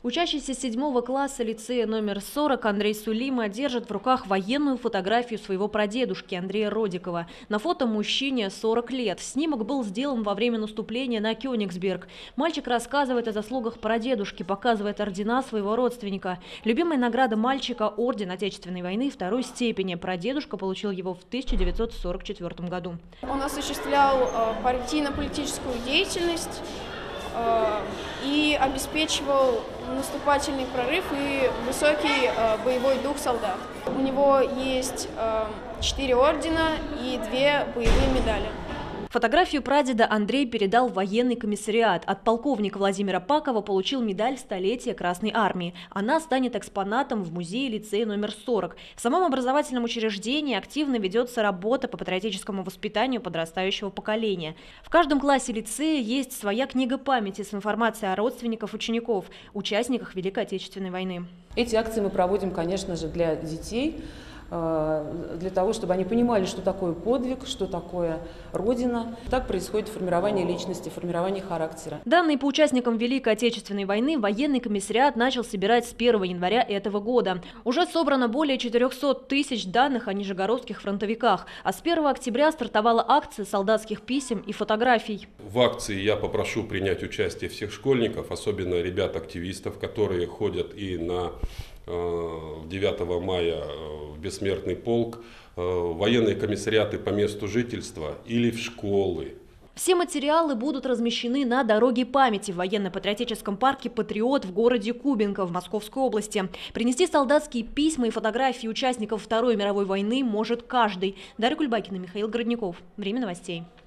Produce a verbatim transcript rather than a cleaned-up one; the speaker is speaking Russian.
Учащийся седьмого класса лицея номер сорок Андрей Сулима держит в руках военную фотографию своего прадедушки Андрея Родикова. На фото мужчине сорок лет. Снимок был сделан во время наступления на Кёнигсберг. Мальчик рассказывает о заслугах прадедушки, показывает ордена своего родственника. Любимая награда мальчика – орден Отечественной войны второй степени. Прадедушка получил его в тысяча девятьсот сорок четвёртом году. Он осуществлял э, партийно-политическую деятельность э, и обеспечивал наступательный прорыв и высокий э, боевой дух солдат. У него есть э, четыре ордена и две боевые медали. Фотографию прадеда Андрей передал в военный комиссариат. От полковника Владимира Пакова получил медаль столетия Красной Армии. Она станет экспонатом в музее лицея номер сорок. В самом образовательном учреждении активно ведется работа по патриотическому воспитанию подрастающего поколения. В каждом классе лицея есть своя книга памяти с информацией о родственниках учеников, участниках Великой Отечественной войны. Эти акции мы проводим, конечно же, для детей, для того, чтобы они понимали, что такое подвиг, что такое Родина. Так происходит формирование личности, формирование характера. Данные по участникам Великой Отечественной войны военный комиссариат начал собирать с первого января этого года. Уже собрано более четырёхсот тысяч данных о нижегородских фронтовиках. А с первого октября стартовала акция солдатских писем и фотографий. В акции я попрошу принять участие всех школьников, особенно ребят-активистов, которые ходят и на девятого мая в Бессмертный полк, в военные комиссариаты по месту жительства или в школы. Все материалы будут размещены на дороге памяти в военно-патриотическом парке «Патриот» в городе Кубинка в Московской области. Принести солдатские письма и фотографии участников Второй мировой войны может каждый. Дарья Кульбакина, Михаил Городников. Время новостей.